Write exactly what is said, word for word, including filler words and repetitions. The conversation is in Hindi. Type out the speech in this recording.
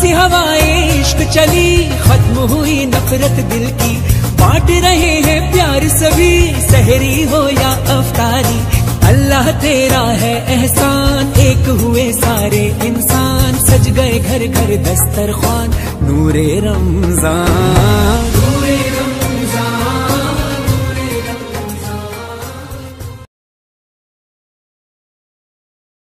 सी हवाएं इश्क चली, खत्म हुई नफरत दिल की, बांट रहे हैं प्यार सभी, सहरी हो या अफ्तारी। अल्लाह तेरा है एहसान, एक हुए सारे इंसान, सज गए घर घर दस्तरख्वान, नूरे रमजान।